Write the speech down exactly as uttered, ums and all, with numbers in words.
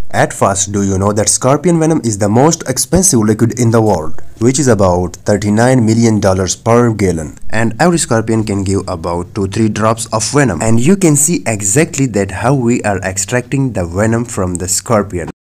At first, do you know that scorpion venom is the most expensive liquid in the world, which is about thirty-nine million dollars per gallon, and every scorpion can give about two to three drops of venom, and you can see exactly that how we are extracting the venom from the scorpion.